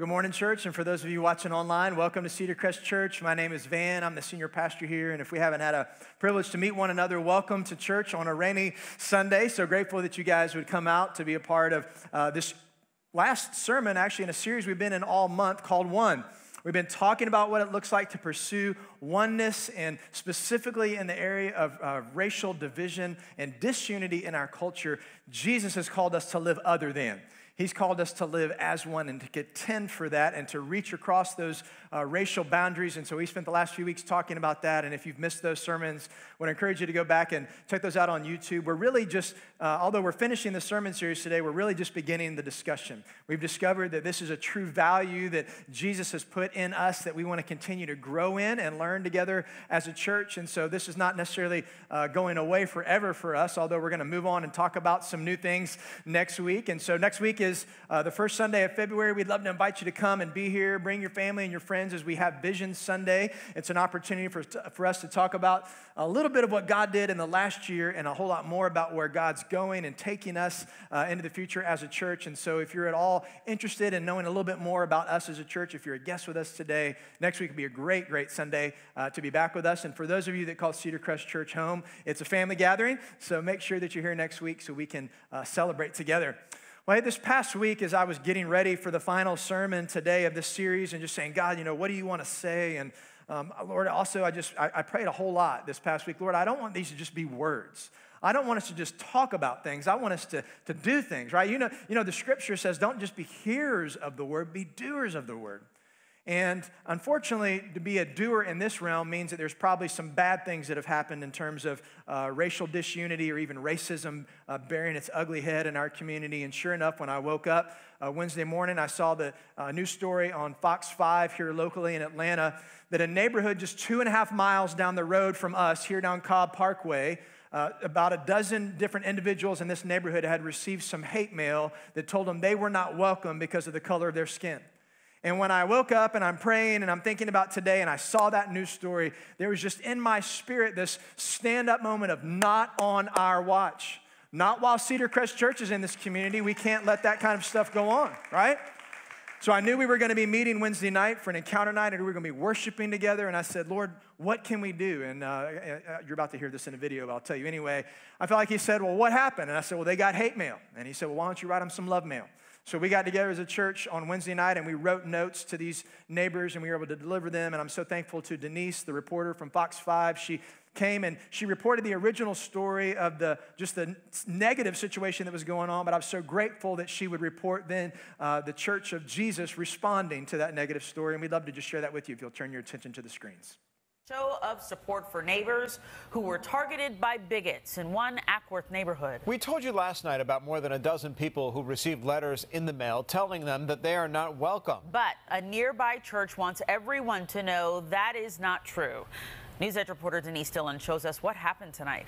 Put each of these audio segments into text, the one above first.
Good morning, church. And for those of you watching online, welcome to Cedar Crest Church. My name is Van. I'm the senior pastor here. And if we haven't had a privilege to meet one another, welcome to church on a rainy Sunday. So grateful that you guys would come out to be a part of this last sermon, actually in a series we've been in all month called One. We've been talking about what it looks like to pursue oneness, and specifically in the area of racial division and disunity in our culture. Jesus has called us to live other than. He's called us to live as one and to contend for that and to reach across those racial boundaries. And so we spent the last few weeks talking about that. And if you've missed those sermons, I would encourage you to go back and check those out on YouTube. We're really just, although we're finishing the sermon series today, we're really just beginning the discussion. We've discovered that this is a true value that Jesus has put in us that we want to continue to grow in and learn together as a church. And so this is not necessarily going away forever for us, although we're going to move on and talk about some new things next week. And so next week is the first Sunday of February. We'd love to invite you to come and be here. Bring your family and your friends as we have Vision Sunday. It's an opportunity for us to talk about a little bit of what God did in the last year and a whole lot more about where God's going and taking us into the future as a church. And so if you're at all interested in knowing a little bit more about us as a church, if you're a guest with us today, next week will be a great, great Sunday to be back with us. And for those of you that call Cedar Crest Church home, it's a family gathering. So make sure that you're here next week so we can celebrate together. Well, this past week, as I was getting ready for the final sermon today of this series and just saying, God, what do you want to say? And Lord, also, I prayed a whole lot this past week. Lord, I don't want these to just be words. I don't want us to just talk about things. I want us to do things, right? You know, the scripture says, don't just be hearers of the word, be doers of the word. And unfortunately, to be a doer in this realm means that there's probably some bad things that have happened in terms of racial disunity or even racism bearing its ugly head in our community. And sure enough, when I woke up Wednesday morning, I saw the news story on Fox 5 here locally in Atlanta that a neighborhood just 2.5 miles down the road from us, here down Cobb Parkway, about a dozen different individuals in this neighborhood had received some hate mail that told them they were not welcome because of the color of their skin. And when I woke up and I'm praying and I'm thinking about today and I saw that news story, there was just in my spirit this stand-up moment of not on our watch. Not while Cedar Crest Church is in this community. We can't let that kind of stuff go on, right? So I knew we were going to be meeting Wednesday night for an encounter night, and we were going to be worshiping together. And I said, Lord, what can we do? And you're about to hear this in a video, but I'll tell you anyway. I felt like he said, well, what happened? And I said, well, they got hate mail. And he said, well, why don't you write them some love mail? So we got together as a church on Wednesday night, and we wrote notes to these neighbors, and we were able to deliver them. And I'm so thankful to Denise, the reporter from Fox 5. She came and she reported the original story of the negative situation that was going on, but I was so grateful that she would report then the Church of Jesus responding to that negative story. And we'd love to just share that with you if you'll turn your attention to the screens. Show of support for neighbors who were targeted by bigots in one Ackworth neighborhood. We told you last night about more than a dozen people who received letters in the mail telling them that they are not welcome. But a nearby church wants everyone to know that is not true. News Edge reporter Denise Dillon shows us what happened tonight.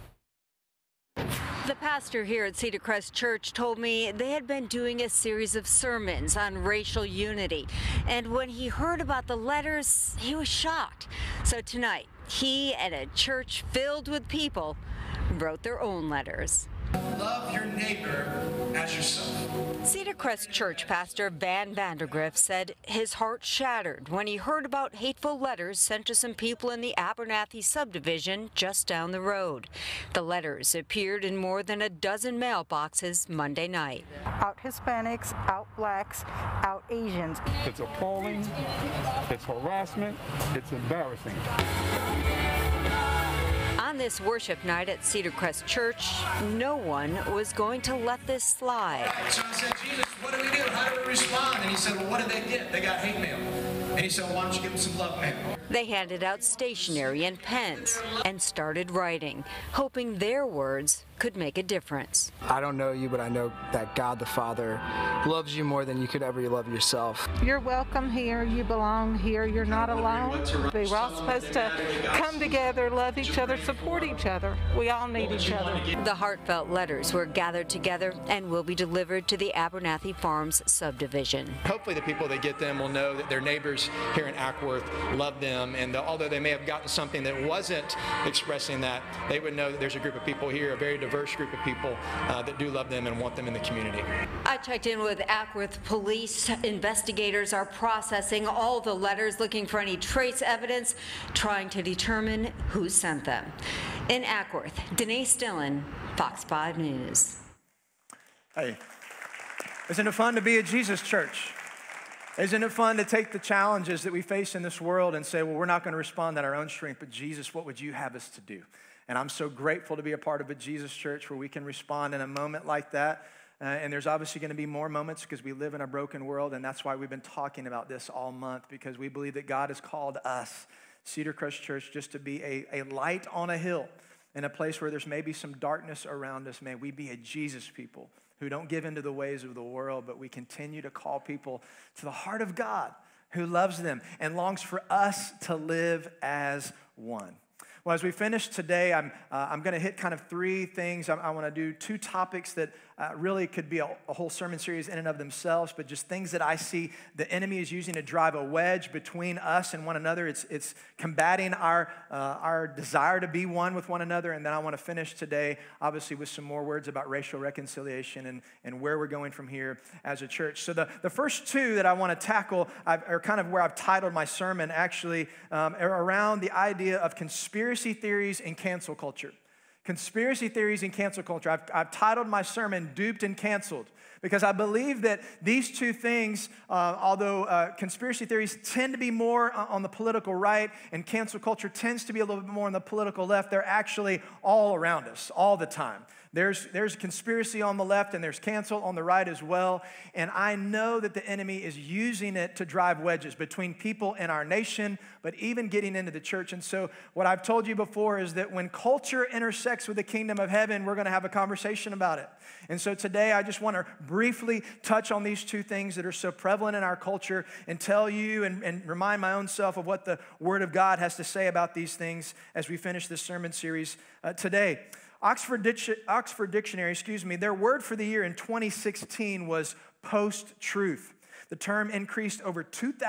The pastor here at Cedar Crest Church told me they had been doing a series of sermons on racial unity. And when he heard about the letters, he was shocked. So tonight, he and a church filled with people wrote their own letters. Love your neighbor as yourself. Cedar Crest Church pastor Van Vandergriff said his heart shattered when he heard about hateful letters sent to some people in the Abernathy subdivision just down the road. The letters appeared in more than a dozen mailboxes Monday night. Out Hispanics, out blacks, out Asians. It's appalling, it's harassment, it's embarrassing. On this worship night at Cedar Crest Church, no one was going to let this slide. So I said, Jesus, what do we do? How do we respond? And he said, well, what did they get? They got hate mail. And he said, well, why don't you give them some love mail? They handed out stationery and pens and started writing, hoping their words could make a difference. I don't know you, but I know that God the Father loves you more than you could ever love yourself. You're welcome here. You belong here. You're not alone. We're all supposed to come together, love each other, support each other. We all need each other. The heartfelt letters were gathered together and will be delivered to the Abernathy Farms subdivision. Hopefully the people that get them will know that their neighbors here in Ackworth love them, and although they may have gotten something that wasn't expressing that, they would know that there's a group of people here, a very diverse diverse group of people that do love them and want them in the community. I checked in with Acworth Police. Investigators are processing all the letters, looking for any trace evidence, trying to determine who sent them. In Acworth, Denise Dillon, Fox 5 News. Hey, isn't it fun to be a Jesus church? Isn't it fun to take the challenges that we face in this world and say, well, we're not going to respond in our own strength, but Jesus, what would you have us to do? And I'm so grateful to be a part of a Jesus church where we can respond in a moment like that. And there's obviously going to be more moments because we live in a broken world, and that's why we've been talking about this all month, because we believe that God has called us, Cedar Crest Church, just to be a light on a hill in a place where there's maybe some darkness around us. May we be a Jesus people who don't give into the ways of the world, but we continue to call people to the heart of God who loves them and longs for us to live as one. Well, as we finish today, I'm going to hit kind of three things. I want to do two topics that really could be a whole sermon series in and of themselves, but just things that I see the enemy is using to drive a wedge between us and one another. It's combating our desire to be one with one another. And then I want to finish today, obviously, with some more words about racial reconciliation and where we're going from here as a church. So the first two that I want to tackle are kind of where I've titled my sermon, actually, are around the idea of conspiracy theories and cancel culture. Conspiracy theories and cancel culture. I've titled my sermon, Duped and Canceled, because I believe that these two things, although conspiracy theories tend to be more on the political right and cancel culture tends to be a little bit more on the political left, they're actually all around us all the time. There's conspiracy on the left and there's cancel on the right as well. And I know that the enemy is using it to drive wedges between people in our nation, but even getting into the church. And so what I've told you before is that when culture intersects with the kingdom of heaven, we're going to have a conversation about it. And so today I just want to briefly touch on these two things that are so prevalent in our culture and tell you and remind my own self of what the Word of God has to say about these things as we finish this sermon series today. Oxford Dictionary, their word for the year in 2016 was post-truth. The term increased over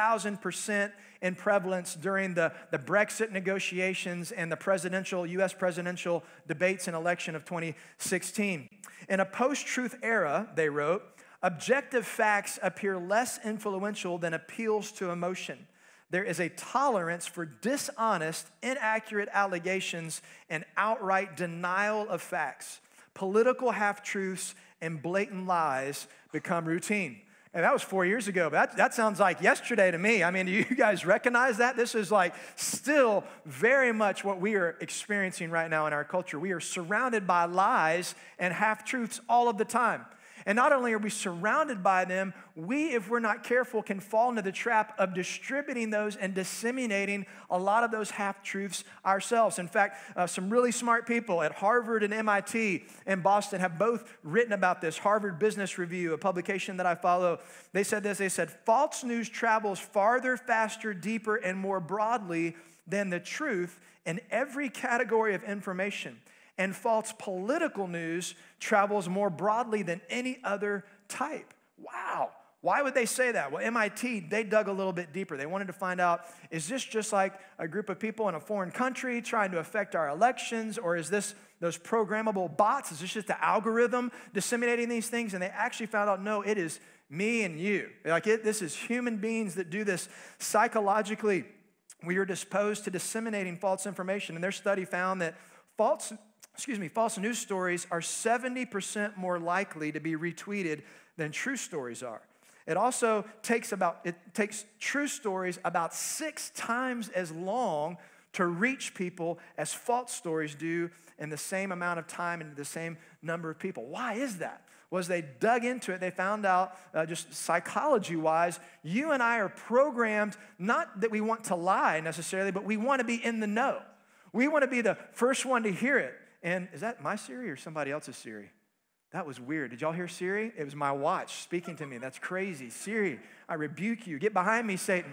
2,000% in prevalence during the Brexit negotiations and the U.S. presidential debates and election of 2016. In a post-truth era, they wrote, objective facts appear less influential than appeals to emotion. There is a tolerance for dishonest, inaccurate allegations and outright denial of facts. Political half-truths and blatant lies become routine. And that was 4 years ago, but that sounds like yesterday to me. I mean, do you guys recognize that? This is like still very much what we are experiencing right now in our culture. We are surrounded by lies and half-truths all of the time. And not only are we surrounded by them, we, if we're not careful, can fall into the trap of distributing those and disseminating a lot of those half-truths ourselves. In fact, some really smart people at Harvard and MIT and Boston have both written about this. Harvard Business Review, a publication that I follow, they said this. They said, false news travels farther, faster, deeper, and more broadly than the truth in every category of information. And false political news travels more broadly than any other type. Wow. Why would they say that? Well, MIT, they dug a little bit deeper. They wanted to find out, is this just like a group of people in a foreign country trying to affect our elections? Or is this those programmable bots? Is this just the algorithm disseminating these things? And they actually found out, no, it is me and you. This is human beings that do this psychologically. We are disposed to disseminating false information. And their study found that false news stories are 70% more likely to be retweeted than true stories are. It also takes true stories about 6 times as long to reach people as false stories do in the same amount of time and the same number of people. Why is that? Well, as they dug into it, they found out just psychology-wise, you and I are programmed, not that we want to lie necessarily, but we want to be in the know. We want to be the first one to hear it. And is that my Siri or somebody else's Siri? That was weird. Did y'all hear Siri? It was my watch speaking to me. That's crazy. Siri, I rebuke you. Get behind me, Satan.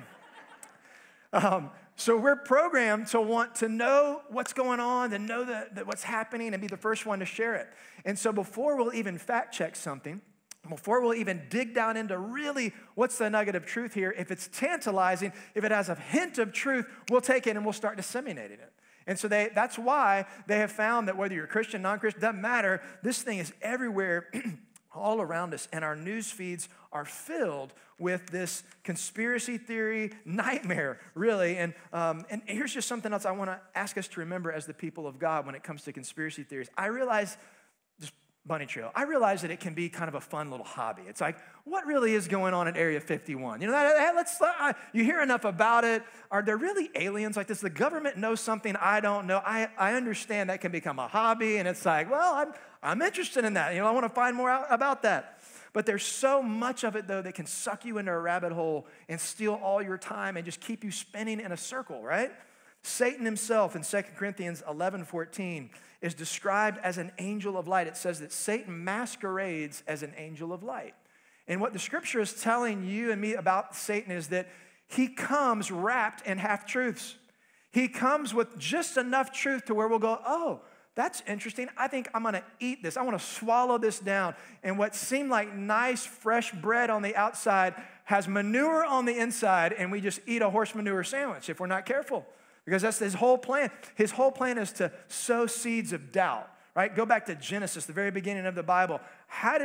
So we're programmed to want to know what's going on, to know that what's happening and be the first one to share it. And so before we'll even fact check something, before we'll even dig down into really what's the nugget of truth here, if it's tantalizing, if it has a hint of truth, we'll take it and we'll start disseminating it. And so that's why they have found that whether you're Christian, non-Christian, doesn't matter. This thing is everywhere, all around us. And our news feeds are filled with this conspiracy theory nightmare, really. And here's just something else I want to ask us to remember as the people of God when it comes to conspiracy theories. I realize, just bunny trail, I realize that it can be kind of a fun little hobby. It's like, what really is going on at Area 51? You know, you hear enough about it. Are there really aliens like this? The government knows something I don't know. I understand that can become a hobby, and it's like, well, I'm interested in that. You know, I want to find more out about that. But there's so much of it, though, that can suck you into a rabbit hole and steal all your time and just keep you spinning in a circle, right? Satan himself in 2 Corinthians 11:14 is described as an angel of light. It says that Satan masquerades as an angel of light. And what the scripture is telling you and me about Satan is that he comes wrapped in half-truths. He comes with just enough truth to where we'll go, oh, that's interesting. I think I'm going to eat this. I want to swallow this down. And what seemed like nice, fresh bread on the outside has manure on the inside, and we just eat a horse manure sandwich if we're not careful. Because that's his whole plan. His whole plan is to sow seeds of doubt, right? Go back to Genesis, the very beginning of the Bible. How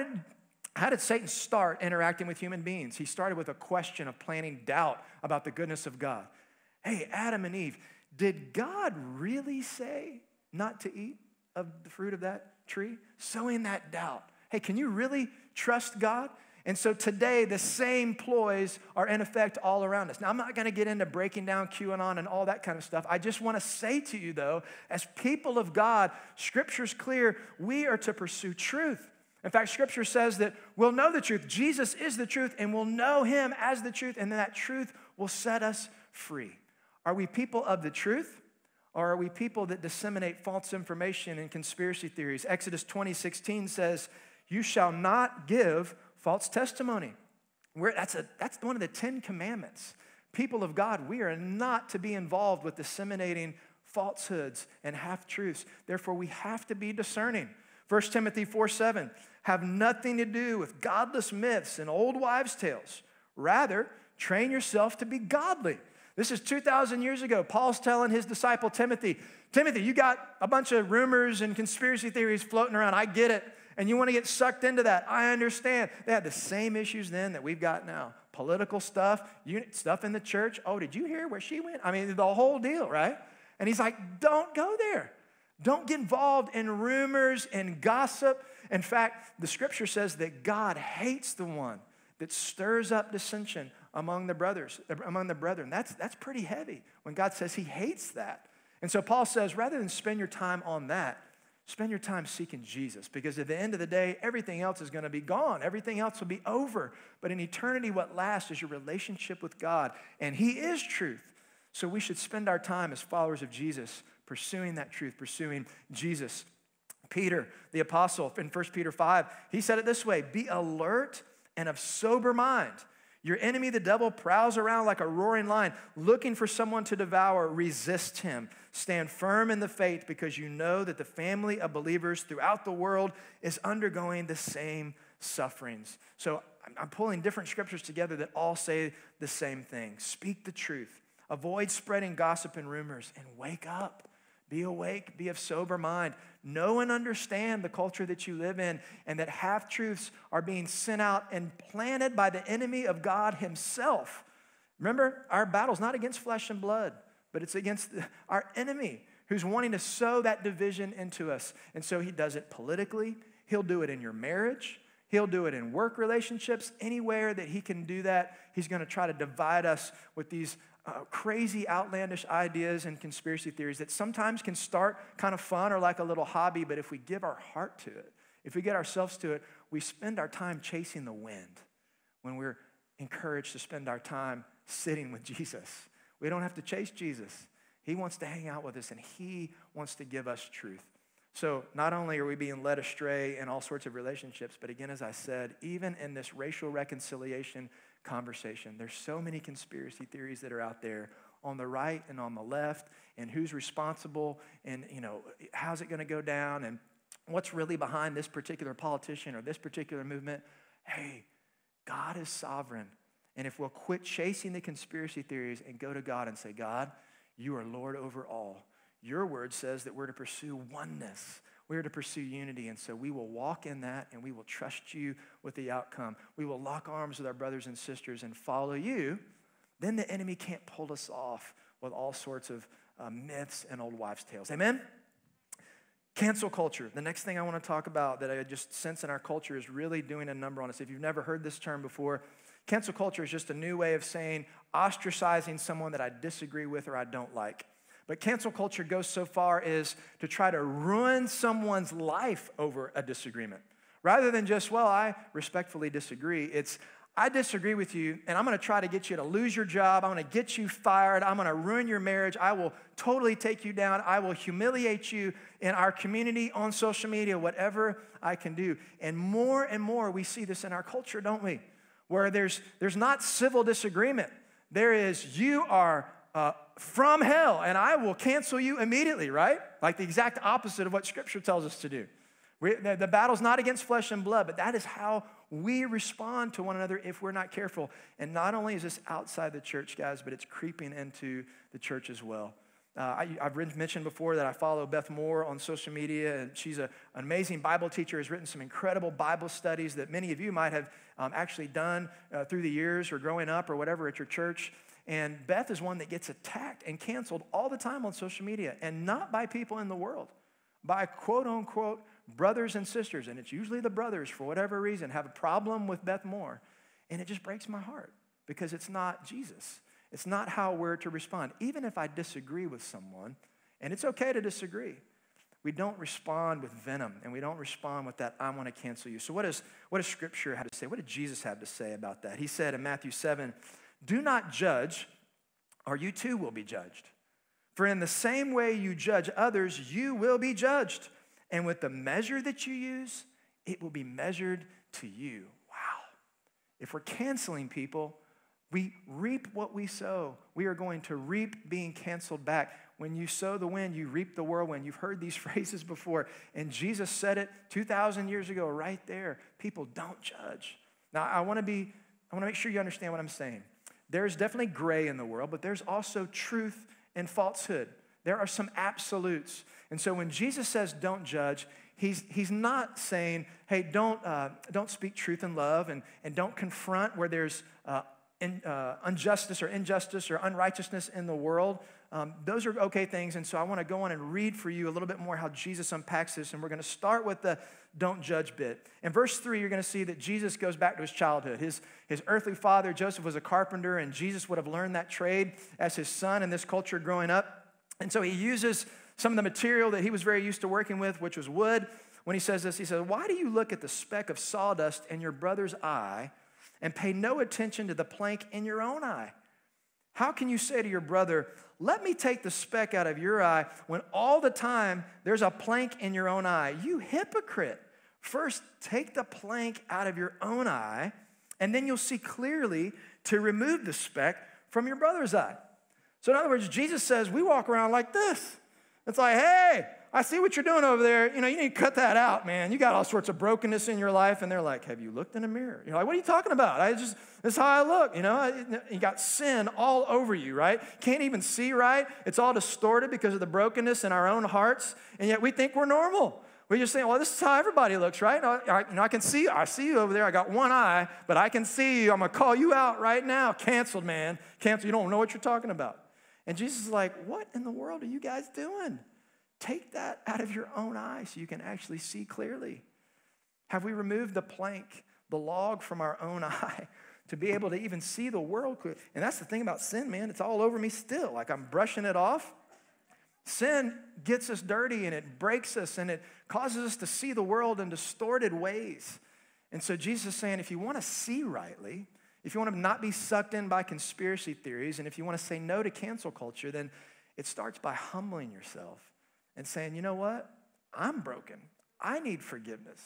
did Satan start interacting with human beings? He started with a question of planting doubt about the goodness of God. Hey, Adam and Eve, did God really say not to eat of the fruit of that tree? Sowing that doubt. Hey, can you really trust God? And so today, the same ploys are in effect all around us. Now, I'm not going to get into breaking down QAnon and all that kind of stuff. I just want to say to you, though, as people of God, Scripture's clear, we are to pursue truth. In fact, Scripture says that we'll know the truth. Jesus is the truth, and we'll know him as the truth, and that truth will set us free. Are we people of the truth, or are we people that disseminate false information and conspiracy theories? Exodus 20:16 says, you shall not give false testimony. That's one of the 10 commandments. People of God, we are not to be involved with disseminating falsehoods and half-truths. Therefore, we have to be discerning. 1 Timothy 4:7, have nothing to do with godless myths and old wives' tales. Rather, train yourself to be godly. This is 2,000 years ago. Paul's telling his disciple Timothy, you got a bunch of rumors and conspiracy theories floating around. I get it. And you want to get sucked into that. I understand. They had the same issues then that we've got now. Political stuff, stuff in the church. Oh, did you hear where she went? I mean, the whole deal, right? And he's like, don't go there. Don't get involved in rumors and gossip. In fact, the scripture says that God hates the one that stirs up dissension among the brethren. That's pretty heavy when God says he hates that. And so Paul says, rather than spend your time on that, spend your time seeking Jesus, because at the end of the day, everything else is going to be gone. Everything else will be over. But in eternity, what lasts is your relationship with God, and he is truth. So we should spend our time as followers of Jesus pursuing that truth, pursuing Jesus. Peter, the apostle, in 1 Peter 5, he said it this way, be alert and of sober mind. Your enemy, the devil, prowls around like a roaring lion, looking for someone to devour. Resist him. Stand firm in the faith, because you know that the family of believers throughout the world is undergoing the same sufferings. So I'm pulling different scriptures together that all say the same thing. Speak the truth. Avoid spreading gossip and rumors, and wake up. Be awake, be of sober mind. Know and understand the culture that you live in, and that half-truths are being sent out and planted by the enemy of God himself. Remember, our battle's not against flesh and blood, but it's against our enemy who's wanting to sow that division into us. And so he does it politically. He'll do it in your marriage. He'll do it in work relationships. Anywhere that he can do that, he's going to try to divide us with these crazy, outlandish ideas and conspiracy theories that sometimes can start kind of fun or like a little hobby, but if we give our heart to it, if we get ourselves to it, we spend our time chasing the wind when we're encouraged to spend our time sitting with Jesus. We don't have to chase Jesus. He wants to hang out with us, and he wants to give us truth. So not only are we being led astray in all sorts of relationships, but again, as I said, even in this racial reconciliation conversation, there's so many conspiracy theories that are out there on the right and on the left, and who's responsible, and how's it going to go down, and what's really behind this particular politician or this particular movement. Hey, God is sovereign, and if we'll quit chasing the conspiracy theories and go to God and say, God, you are Lord over all. Your word says that we're to pursue oneness. We're to pursue unity, and so we will walk in that, and we will trust you with the outcome. We will lock arms with our brothers and sisters and follow you. Then the enemy can't pull us off with all sorts of myths and old wives' tales. Amen? Cancel culture. The next thing I want to talk about that I just sense in our culture is really doing a number on us. If you've never heard this term before, cancel culture is just a new way of saying ostracizing someone that I disagree with or I don't like. But cancel culture goes so far as to try to ruin someone's life over a disagreement. Rather than just, well, I respectfully disagree, it's, I disagree with you, and I'm going to try to get you to lose your job. I'm going to get you fired. I'm going to ruin your marriage. I will totally take you down. I will humiliate you in our community, on social media, whatever I can do. And more we see this in our culture, don't we? Where there's not civil disagreement. There is, you are from hell, and I will cancel you immediately, right? Like the exact opposite of what Scripture tells us to do. The battle's not against flesh and blood, but that is how we respond to one another if we're not careful. And not only is this outside the church, guys, but it's creeping into the church as well. I've mentioned before that I follow Beth Moore on social media, and she's an amazing Bible teacher, has written some incredible Bible studies that many of you might have actually done through the years or growing up or whatever at your church. And Beth is one that gets attacked and canceled all the time on social media, and not by people in the world, by quote-unquote brothers and sisters. And it's usually the brothers, for whatever reason, have a problem with Beth Moore. And it just breaks my heart because it's not Jesus. It's not how we're to respond. Even if I disagree with someone, and it's okay to disagree, we don't respond with venom, and we don't respond with that, I want to cancel you. So what does Scripture have to say? What did Jesus have to say about that? He said in Matthew 7, do not judge, or you too will be judged. For in the same way you judge others, you will be judged. And with the measure that you use, it will be measured to you. Wow. If we're canceling people, we reap what we sow. We are going to reap being canceled back. When you sow the wind, you reap the whirlwind. You've heard these phrases before, and Jesus said it 2,000 years ago right there. People, don't judge. Now, I want to make sure you understand what I'm saying. There's definitely gray in the world, but there's also truth and falsehood. There are some absolutes. And so when Jesus says don't judge, he's not saying, hey, don't speak truth in love and don't confront where there's injustice or unrighteousness in the world. Those are okay things. And so I want to go on and read for you a little bit more how Jesus unpacks this. And we're going to start with the don't judge bit. In verse 3, you're going to see that Jesus goes back to his childhood. His earthly father, Joseph, was a carpenter, and Jesus would have learned that trade as his son in this culture growing up. And so he uses some of the material that he was very used to working with, which was wood. When he says this, he says, why do you look at the speck of sawdust in your brother's eye and pay no attention to the plank in your own eye? How can you say to your brother, let me take the speck out of your eye, when all the time there's a plank in your own eye? You hypocrite. First, take the plank out of your own eye, and then you'll see clearly to remove the speck from your brother's eye. So in other words, Jesus says we walk around like this. It's like, hey, I see what you're doing over there. You need to cut that out, man. You got all sorts of brokenness in your life. And they're like, have you looked in a mirror? You're like, what are you talking about? This is how I look. You got sin all over you, right? Can't even see right. It's all distorted because of the brokenness in our own hearts. And yet we think we're normal. We just think, well, this is how everybody looks, right? I see you over there. I got one eye, but I can see you. I'm going to call you out right now. Canceled, man. Canceled. You don't know what you're talking about. And Jesus is like, what in the world are you guys doing? Take that out of your own eye so you can actually see clearly. Have we removed the plank, the log from our own eye to be able to even see the world clearly? And that's the thing about sin, man. It's all over me still. Like I'm brushing it off. Sin gets us dirty and it breaks us and it causes us to see the world in distorted ways. And so Jesus is saying, if you want to see rightly, if you want to not be sucked in by conspiracy theories, and if you want to say no to cancel culture, then it starts by humbling yourself and saying, you know what? I'm broken. I need forgiveness.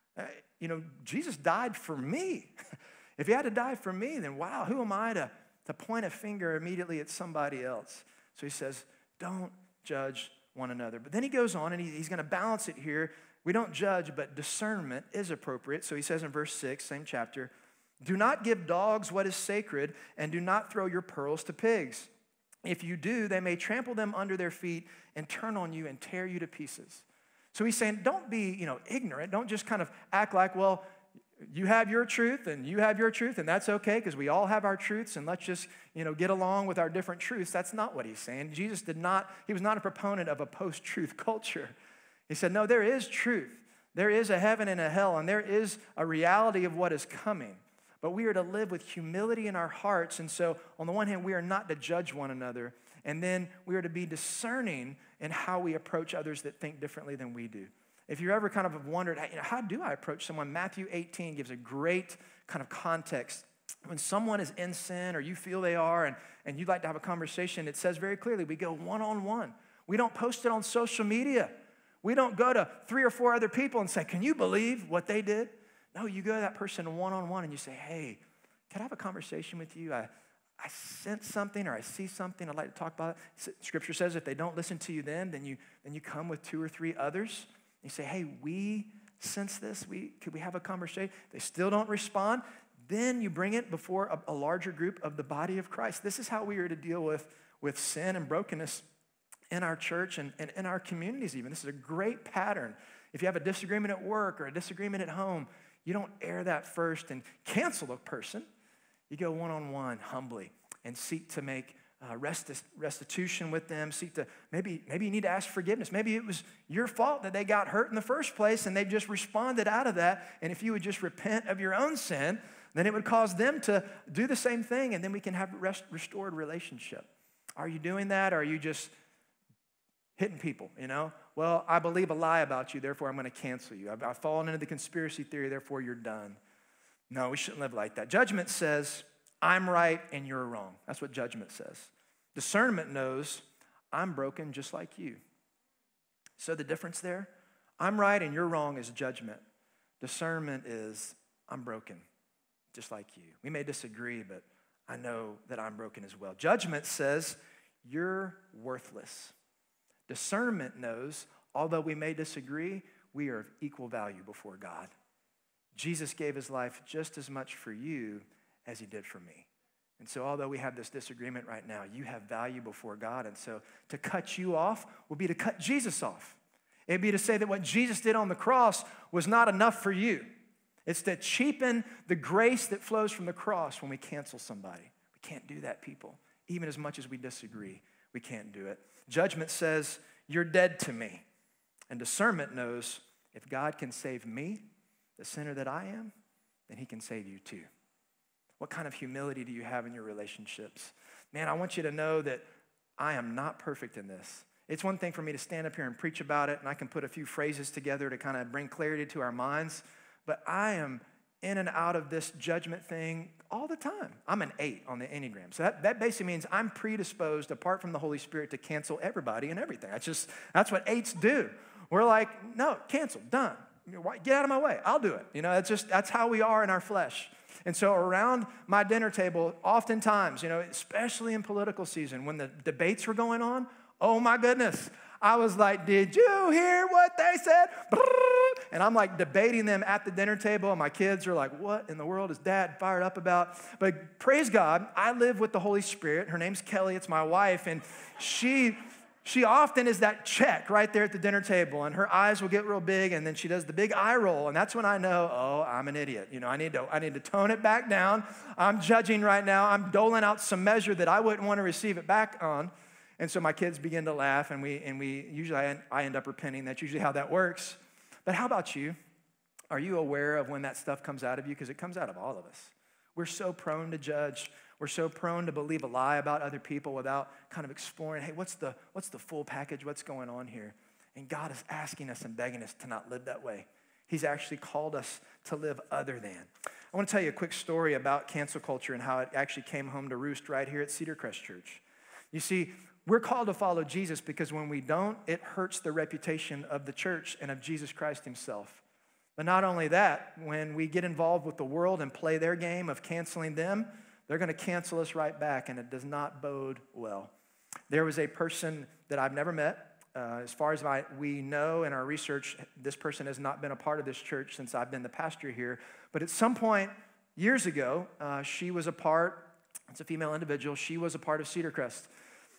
Jesus died for me. If he had to die for me, then wow, who am I to point a finger immediately at somebody else? So he says, don't judge one another. But then he goes on and he's going to balance it here. We don't judge, but discernment is appropriate. So he says in verse 6, same chapter, do not give dogs what is sacred, and do not throw your pearls to pigs. If you do, they may trample them under their feet and turn on you and tear you to pieces. So he's saying, don't be, ignorant. Don't just kind of act like, well, you have your truth and you have your truth, and that's okay because we all have our truths, and let's just, get along with our different truths. That's not what he's saying. He was not a proponent of a post-truth culture. He said, no, there is truth. There is a heaven and a hell, and there is a reality of what is coming. But we are to live with humility in our hearts. And so on the one hand, we are not to judge one another. And then we are to be discerning in how we approach others that think differently than we do. If you ever kind of wondered, how do I approach someone? Matthew 18 gives a great kind of context. When someone is in sin or you feel they are and you'd like to have a conversation, it says very clearly, we go one-on-one. We don't post it on social media. We don't go to 3 or 4 other people and say, can you believe what they did? No, you go to that person one-on-one and you say, hey, can I have a conversation with you? I sense something or I see something. I'd like to talk about it. Scripture says if they don't listen to you then you come with 2 or 3 others. You say, hey, we sense this. Could we have a conversation? They still don't respond. Then you bring it before a larger group of the body of Christ. This is how we are to deal with sin and brokenness in our church and in our communities even. This is a great pattern. If you have a disagreement at work or a disagreement at home, you don't air that first and cancel the person. You go one-on-one humbly and seek to make restitution with them. Seek to, maybe you need to ask forgiveness. Maybe it was your fault that they got hurt in the first place and they've just responded out of that. And if you would just repent of your own sin, then it would cause them to do the same thing, and then we can have a restored relationship. Are you doing that, or are you just hitting people, Well, I believe a lie about you, therefore I'm going to cancel you. I've fallen into the conspiracy theory, therefore you're done. No, we shouldn't live like that. Judgment says, I'm right and you're wrong. That's what judgment says. Discernment knows, I'm broken just like you. So the difference there, I'm right and you're wrong is judgment. Discernment is, I'm broken just like you. We may disagree, but I know that I'm broken as well. Judgment says, you're worthless. Discernment knows, although we may disagree, we are of equal value before God. Jesus gave his life just as much for you as he did for me. And so although we have this disagreement right now, you have value before God. And so to cut you off would be to cut Jesus off. It'd be to say that what Jesus did on the cross was not enough for you. It's to cheapen the grace that flows from the cross when we cancel somebody. We can't do that, people. Even as much as we disagree, we can't do it. Judgment says, you're dead to me. And discernment knows, if God can save me, the sinner that I am, then he can save you too. What kind of humility do you have in your relationships? Man, I want you to know that I am not perfect in this. It's one thing for me to stand up here and preach about it, and I can put a few phrases together to kind of bring clarity to our minds, but I am in and out of this judgment thing all the time. I'm an 8 on the Enneagram. So that basically means I'm predisposed, apart from the Holy Spirit, to cancel everybody and everything. That's what 8s do. We're like, no, cancel, done. Get out of my way. I'll do it. That's how we are in our flesh. And so around my dinner table, oftentimes, especially in political season, when the debates were going on, oh my goodness, I was like, did you hear what they said? And I'm like debating them at the dinner table, and my kids are like, what in the world is Dad fired up about? But praise God, I live with the Holy Spirit. Her name's Kelly, it's my wife, and she often is that check right there at the dinner table, and her eyes will get real big, and then she does the big eye roll, and that's when I know, oh, I'm an idiot. I need to tone it back down. I'm judging right now. I'm doling out some measure that I wouldn't want to receive it back on. And so my kids begin to laugh, and we usually I end up repenting. That's usually how that works. But how about you? Are you aware of when that stuff comes out of you? Because it comes out of all of us. We're so prone to judge. We're so prone to believe a lie about other people without kind of exploring, hey, what's the full package? What's going on here? And God is asking us and begging us to not live that way. He's actually called us to live other than. I want to tell you a quick story about cancel culture and how it actually came home to roost right here at Cedar Crest Church. You see, we're called to follow Jesus because when we don't, it hurts the reputation of the church and of Jesus Christ himself. But not only that, when we get involved with the world and play their game of canceling them, they're going to cancel us right back, and it does not bode well. There was a person that I've never met. As far as we know in our research, this person has not been a part of this church since I've been the pastor here. But at some point years ago, she was a part, it's a female individual, she was a part of Cedar Crest.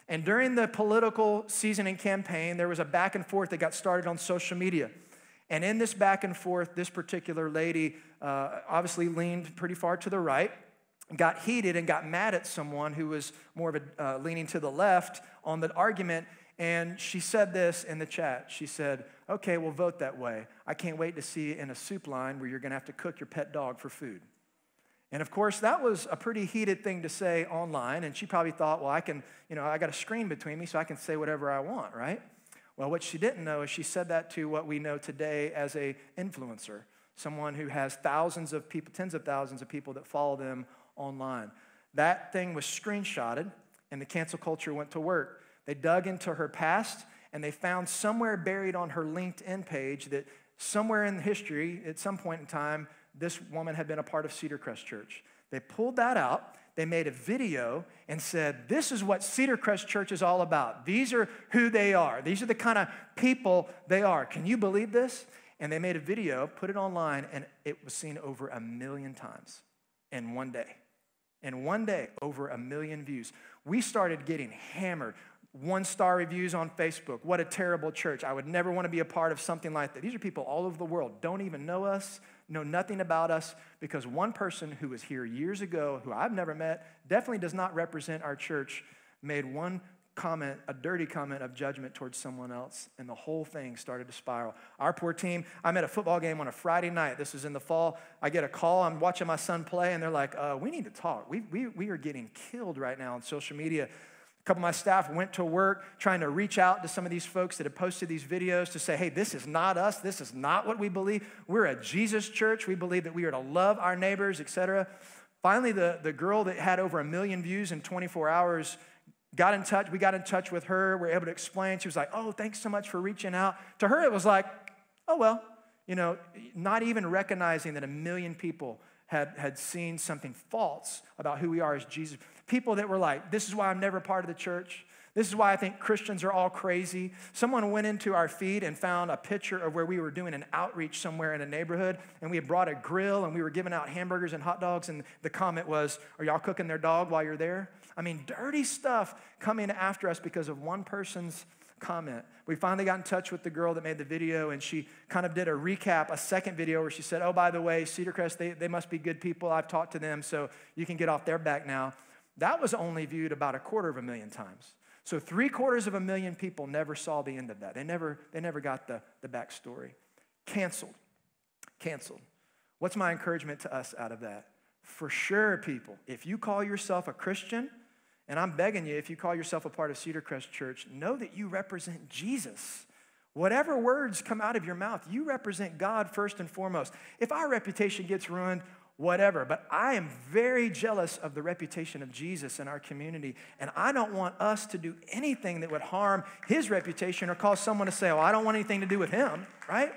And during the political season and campaign, there was a back and forth that got started on social media. And in this back and forth, this particular lady obviously leaned pretty far to the right, got heated and got mad at someone who was more of a leaning to the left on the argument. And she said this in the chat. She said, okay, we'll vote that way. I can't wait to see you in a soup line where you're going to have to cook your pet dog for food. And of course, that was a pretty heated thing to say online. And she probably thought, well, I got a screen between me so I can say whatever I want, right? Well, what she didn't know is she said that to what we know today as an influencer, someone who has thousands of people, tens of thousands of people that follow them online. That thing was screenshotted, and the cancel culture went to work. They dug into her past, and they found somewhere buried on her LinkedIn page that somewhere in history, at some point in time, this woman had been a part of Cedar Crest Church. They pulled that out. They made a video and said, this is what Cedar Crest Church is all about. These are who they are. These are the kind of people they are. Can you believe this? And they made a video, put it online, and it was seen over 1 million times in one day. In one day, over 1 million views. We started getting hammered. 1-star reviews on Facebook. What a terrible church. I would never want to be a part of something like that. These are people all over the world, don't even know us, know nothing about us, because one person who was here years ago, who I've never met, definitely does not represent our church, made one comment, a dirty comment of judgment towards someone else, and the whole thing started to spiral. Our poor team, I'm at a football game on a Friday night. This is in the fall. I get a call. I'm watching my son play, and they're like, we need to talk. We are getting killed right now on social media. A couple of my staff went to work trying to reach out to some of these folks that had posted these videos to say, hey, this is not us. This is not what we believe. We're a Jesus church. We believe that we are to love our neighbors, etc. Finally, the girl that had over 1 million views in 24 hours got in touch. We got in touch with her. We were able to explain. She was like, oh, thanks so much for reaching out. To her, it was like, oh, well, not even recognizing that 1 million people had seen something false about who we are as Jesus. People that were like, this is why I'm never part of the church. This is why I think Christians are all crazy. Someone went into our feed and found a picture of where we were doing an outreach somewhere in a neighborhood, and we had brought a grill, and we were giving out hamburgers and hot dogs, and the comment was, are y'all cooking their dog while you're there? I mean, dirty stuff coming after us because of one person's comment. We finally got in touch with the girl that made the video, and she kind of did a recap, a second video where she said, oh, by the way, Cedar Crest, they must be good people. I've talked to them, so you can get off their back now. That was only viewed about 250,000 times. So 750,000 people never saw the end of that. They never got the backstory. Canceled. What's my encouragement to us out of that? For sure, people, if you call yourself a Christian, and I'm begging you, if you call yourself a part of Cedar Crest Church, know that you represent Jesus. Whatever words come out of your mouth, you represent God first and foremost. If our reputation gets ruined, whatever. But I am very jealous of the reputation of Jesus in our community, and I don't want us to do anything that would harm his reputation or cause someone to say, oh, I don't want anything to do with him, right?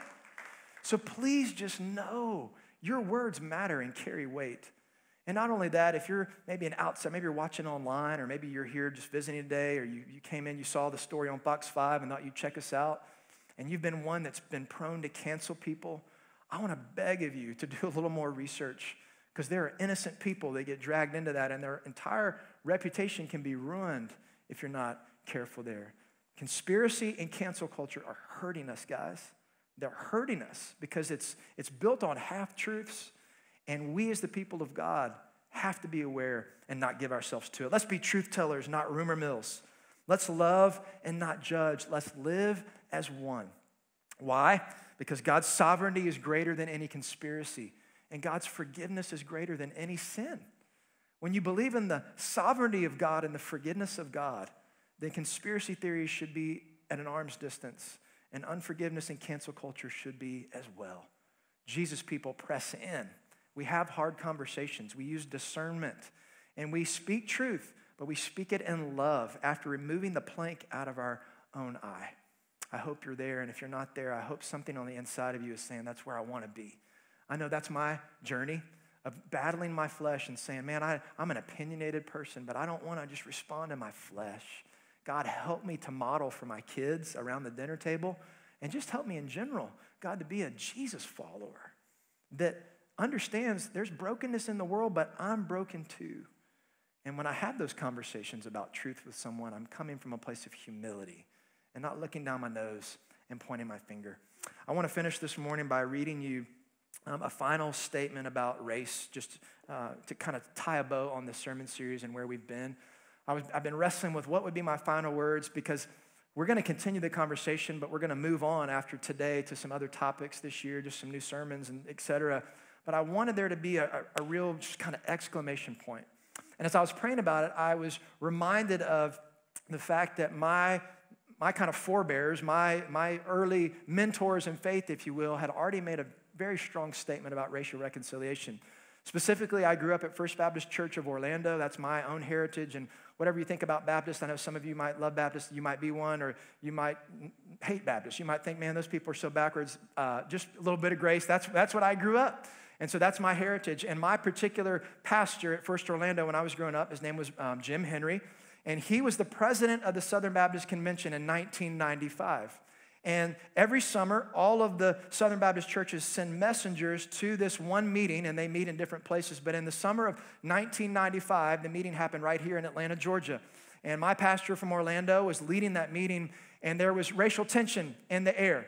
So please just know your words matter and carry weight. And not only that, if you're maybe an outsider, maybe you're watching online, or maybe you're here just visiting today, or you came in, you saw the story on Fox 5 and thought you'd check us out, and you've been one that's been prone to cancel people, I want to beg of you to do a little more research, because there are innocent people that get dragged into that, and their entire reputation can be ruined if you're not careful there. Conspiracy and cancel culture are hurting us, guys. They're hurting us because it's built on half-truths, and we as the people of God have to be aware and not give ourselves to it. Let's be truth tellers, not rumor mills. Let's love and not judge. Let's live as one. Why? Because God's sovereignty is greater than any conspiracy, and God's forgiveness is greater than any sin. When you believe in the sovereignty of God and the forgiveness of God, then conspiracy theories should be at an arm's distance, and unforgiveness and cancel culture should be as well. Jesus people press in. We have hard conversations. We use discernment, and we speak truth, but we speak it in love after removing the plank out of our own eye. I hope you're there, and if you're not there, I hope something on the inside of you is saying, that's where I want to be. I know that's my journey of battling my flesh and saying, man, I'm an opinionated person, but I don't want to just respond to my flesh. God, help me to model for my kids around the dinner table, and just help me in general, God, to be a Jesus follower that understands there's brokenness in the world, but I'm broken too. And when I have those conversations about truth with someone, I'm coming from a place of humility and not looking down my nose and pointing my finger. I want to finish this morning by reading you a final statement about race, just to kind of tie a bow on this sermon series and where we've been. I've been wrestling with what would be my final words, because we're going to continue the conversation, but we're going to move on after today to some other topics this year, just some new sermons and et cetera. But I wanted there to be a real just kind of exclamation point. And as I was praying about it, I was reminded of the fact that my kind of forebears, my early mentors in faith, if you will, had already made a very strong statement about racial reconciliation. Specifically, I grew up at First Baptist Church of Orlando. That's my own heritage. And whatever you think about Baptists, I know some of you might love Baptists. You might be one, or you might hate Baptists. You might think, man, those people are so backwards. Just a little bit of grace. That's what I grew up. And so that's my heritage. And my particular pastor at First Orlando when I was growing up, his name was Jim Henry. And he was the president of the Southern Baptist Convention in 1995. And every summer, all of the Southern Baptist churches send messengers to this one meeting, and they meet in different places. But in the summer of 1995, the meeting happened right here in Atlanta, Georgia. And my pastor from Orlando was leading that meeting, and there was racial tension in the air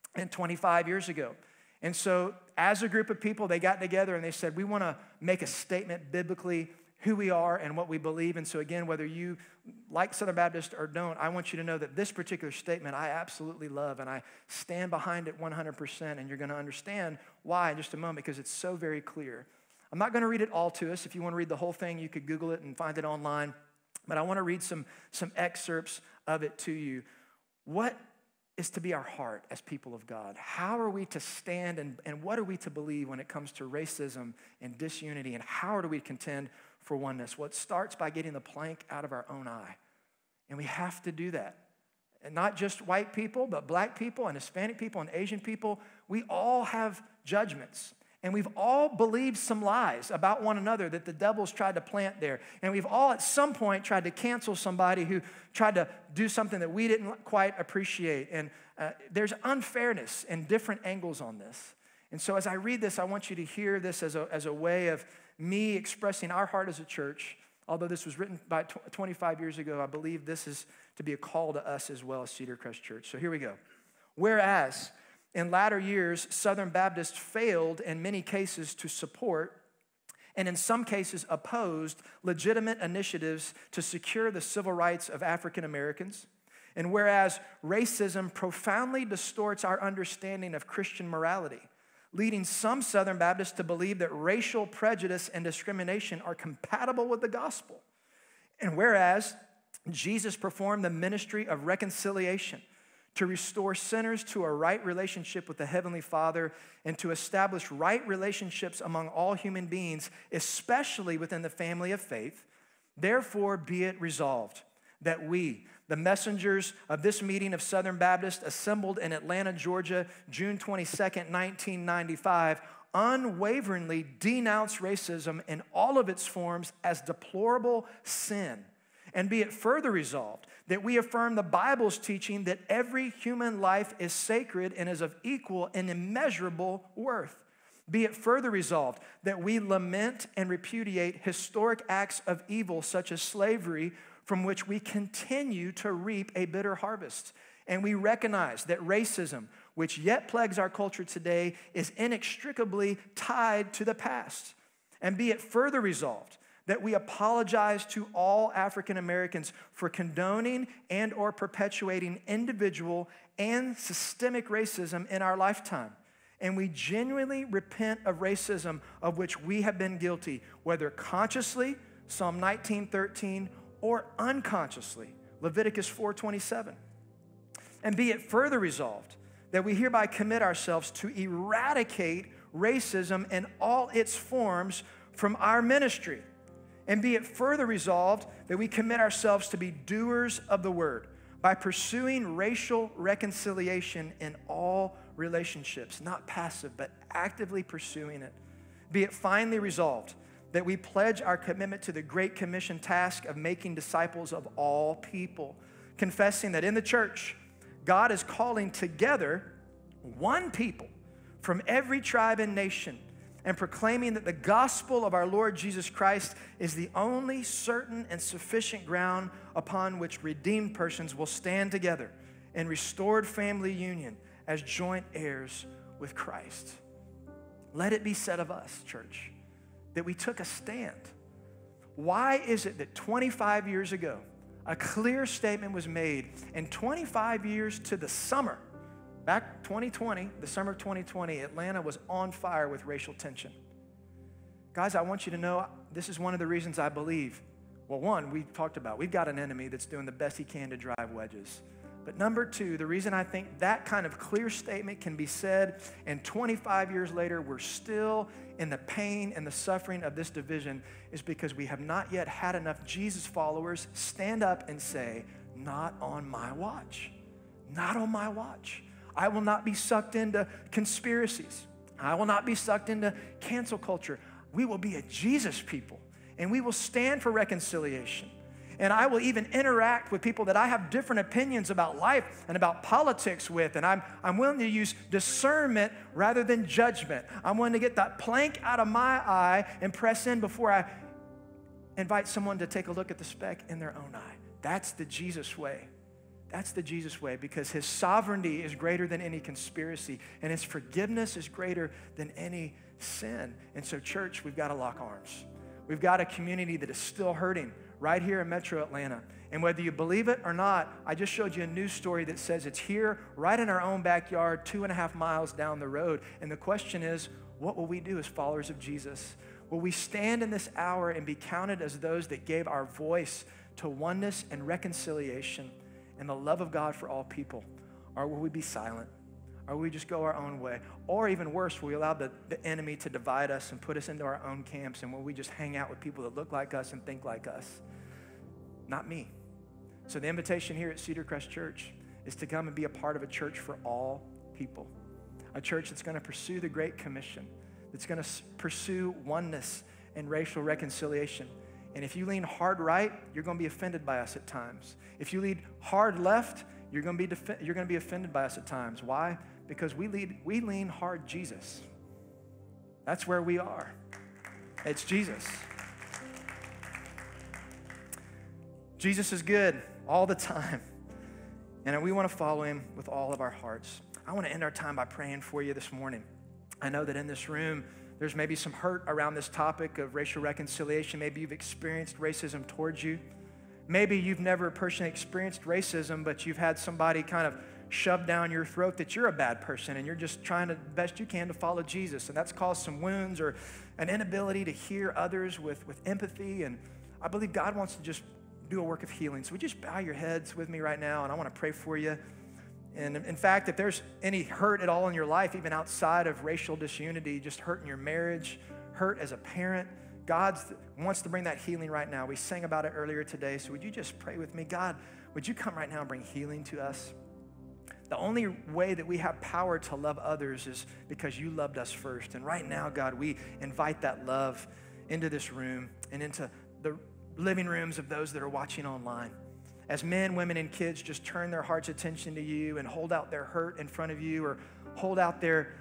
25 years ago. And so as a group of people, they got together and they said, we want to make a statement biblically who we are and what we believe. And so again, whether you like Southern Baptist or don't, I want you to know that this particular statement I absolutely love, and I stand behind it 100%, and you're going to understand why in just a moment, because it's so very clear. I'm not going to read it all to us. If you want to read the whole thing, you could Google it and find it online. But I want to read some excerpts of it to you. What is to be our heart as people of God? How are we to stand, and what are we to believe when it comes to racism and disunity, and how do we contend for oneness? Well, it starts by getting the plank out of our own eye. And we have to do that. And not just white people, but black people and Hispanic people and Asian people. We all have judgments. And we've all believed some lies about one another that the devil's tried to plant there. And we've all at some point tried to cancel somebody who tried to do something that we didn't quite appreciate. And there's unfairness and different angles on this. And so as I read this, I want you to hear this as a way of me expressing our heart as a church. Although this was written by 25 years ago, I believe this is to be a call to us as well as Cedar Crest Church. So here we go. Whereas in latter years, Southern Baptists failed in many cases to support, and in some cases opposed, legitimate initiatives to secure the civil rights of African Americans. And whereas racism profoundly distorts our understanding of Christian morality, leading some Southern Baptists to believe that racial prejudice and discrimination are compatible with the gospel. And whereas Jesus performed the ministry of reconciliation to restore sinners to a right relationship with the Heavenly Father and to establish right relationships among all human beings, especially within the family of faith, therefore be it resolved that we, the messengers of this meeting of Southern Baptists assembled in Atlanta, Georgia, June 22nd, 1995, unwaveringly denounce racism in all of its forms as deplorable sin. And be it further resolved that we affirm the Bible's teaching that every human life is sacred and is of equal and immeasurable worth. Be it further resolved that we lament and repudiate historic acts of evil such as slavery, from which we continue to reap a bitter harvest. And we recognize that racism, which yet plagues our culture today, is inextricably tied to the past. And be it further resolved that we apologize to all African Americans for condoning and or perpetuating individual and systemic racism in our lifetime. And we genuinely repent of racism of which we have been guilty, whether consciously, Psalm 19:13, or unconsciously, Leviticus 4:27. And be it further resolved that we hereby commit ourselves to eradicate racism in all its forms from our ministry. And be it further resolved that we commit ourselves to be doers of the word by pursuing racial reconciliation in all relationships, not passive, but actively pursuing it. Be it finally resolved that we pledge our commitment to the Great Commission task of making disciples of all people, confessing that in the church, God is calling together one people from every tribe and nation, and proclaiming that the gospel of our Lord Jesus Christ is the only certain and sufficient ground upon which redeemed persons will stand together in restored family union as joint heirs with Christ. Let it be said of us, church, that we took a stand. Why is it that 25 years ago, a clear statement was made, and 25 years to the summer, back 2020, the summer of 2020, Atlanta was on fire with racial tension. Guys, I want you to know this is one of the reasons I believe. Well, one, we talked about, we've got an enemy that's doing the best he can to drive wedges. But number two, the reason I think that kind of clear statement can be said, and 25 years later, we're still in the pain and the suffering of this division, is because we have not yet had enough Jesus followers stand up and say, not on my watch. Not on my watch. I will not be sucked into conspiracies. I will not be sucked into cancel culture. We will be a Jesus people, and we will stand for reconciliation. And I will even interact with people that I have different opinions about life and about politics with. And I'm willing to use discernment rather than judgment. I'm willing to get that plank out of my eye and press in before I invite someone to take a look at the speck in their own eye. That's the Jesus way. That's the Jesus way, because his sovereignty is greater than any conspiracy, and his forgiveness is greater than any sin. And so, church, we've got to lock arms. We've got a community that is still hurting right here in Metro Atlanta. And whether you believe it or not, I just showed you a news story that says it's here right in our own backyard, 2.5 miles down the road. And the question is, what will we do as followers of Jesus? Will we stand in this hour and be counted as those that gave our voice to oneness and reconciliation and the love of God for all people? Or will we be silent? Or will we just go our own way? Or even worse, will we allow the enemy to divide us and put us into our own camps? And will we just hang out with people that look like us and think like us? Not me. So the invitation here at Cedar Crest Church is to come and be a part of a church for all people. A church that's going to pursue the Great Commission, that's going to pursue oneness and racial reconciliation. And if you lean hard right, you're going to be offended by us at times. If you lean hard left, you're going to be offended by us at times. Why? Because we lean hard Jesus. That's where we are. It's Jesus. Jesus is good all the time, and we want to follow him with all of our hearts. I want to end our time by praying for you this morning. I know that in this room, there's maybe some hurt around this topic of racial reconciliation. Maybe you've experienced racism towards you. Maybe you've never personally experienced racism, but you've had somebody kind of shove down your throat that you're a bad person, and you're just trying the best you can to follow Jesus, and that's caused some wounds or an inability to hear others with empathy. And I believe God wants to just do a work of healing. So would you just bow your heads with me right now, and I want to pray for you. And in fact, if there's any hurt at all in your life, even outside of racial disunity, just hurt in your marriage, hurt as a parent, God wants to bring that healing right now. We sang about it earlier today, so would you just pray with me? God, would you come right now and bring healing to us? The only way that we have power to love others is because you loved us first. And right now, God, we invite that love into this room and into the living rooms of those that are watching online. As men, women, and kids just turn their heart's attention to you and hold out their hurt in front of you, or hold out their,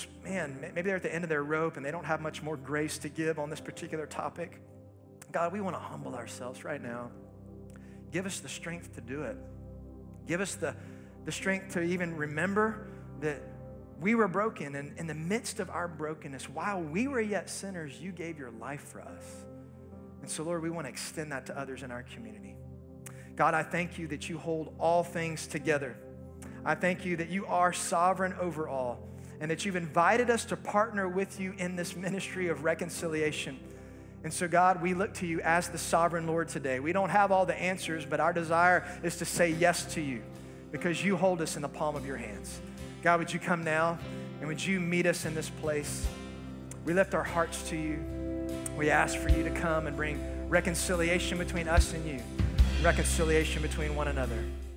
maybe they're at the end of their rope and they don't have much more grace to give on this particular topic. God, we want to humble ourselves right now. Give us the strength to do it. Give us the strength to even remember that we were broken, and in the midst of our brokenness, while we were yet sinners, you gave your life for us. And so, Lord, we want to extend that to others in our community. God, I thank you that you hold all things together. I thank you that you are sovereign over all, and that you've invited us to partner with you in this ministry of reconciliation. And so, God, we look to you as the sovereign Lord today. We don't have all the answers, but our desire is to say yes to you because you hold us in the palm of your hands. God, would you come now, and would you meet us in this place? We lift our hearts to you. We ask for you to come and bring reconciliation between us and you, reconciliation between one another.